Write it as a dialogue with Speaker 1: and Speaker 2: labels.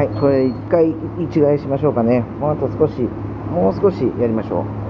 Speaker 1: はい、これ一回一概しましょうかね。もう少しやりましょう。